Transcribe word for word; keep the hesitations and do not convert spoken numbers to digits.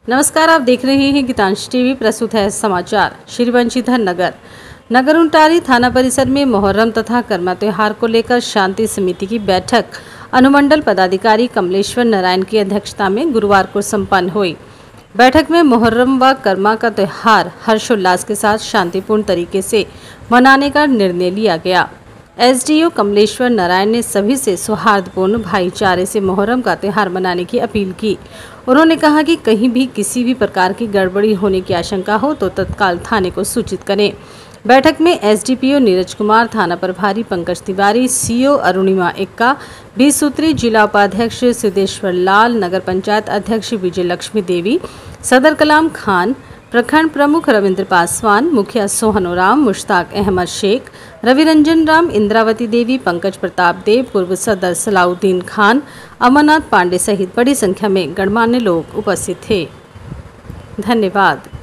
नमस्कार, आप देख रहे हैं गीतांश टीवी। प्रस्तुत है समाचार। श्री वंशीधर नगर नगर उंटारी थाना परिसर में मोहर्रम तथा कर्मा त्योहार को लेकर शांति समिति की बैठक अनुमंडल पदाधिकारी कमलेश्वर नारायण की अध्यक्षता में गुरुवार को संपन्न हुई। बैठक में मोहर्रम व कर्मा का त्योहार हर्षोल्लास के साथ शांतिपूर्ण तरीके से मनाने का निर्णय लिया गया। एसडीओ कमलेश्वर नारायण ने सभी से सौहार्दपूर्ण भाईचारे से मोहर्रम का त्यौहार मनाने की अपील की। उन्होंने कहा कि कहीं भी किसी भी प्रकार की गड़बड़ी होने की आशंका हो तो तत्काल थाने को सूचित करें। बैठक में एसडीपीओ नीरज कुमार, थाना प्रभारी पंकज तिवारी, सीओ अरुणिमा एक्का, बीस सूत्री जिला उपाध्यक्ष सिद्धेश्वर लाल, नगर पंचायत अध्यक्ष विजय लक्ष्मी देवी, सदर कलाम खान, प्रखंड प्रमुख रविंद्र पासवान, मुखिया सोहनो राम, मुश्ताक अहमद शेख, रविरंजन राम, इंद्रावती देवी, पंकज प्रताप देव, पूर्व सदर सलाउद्दीन खान, अमरनाथ पांडे सहित बड़ी संख्या में गणमान्य लोग उपस्थित थे। धन्यवाद।